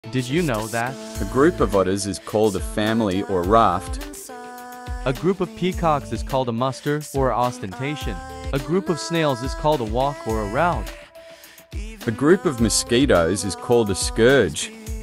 Did you know that? A group of otters is called a family or raft. A group of peacocks is called a muster or ostentation. A group of snails is called a walk or a route. A group of mosquitoes is called a scourge.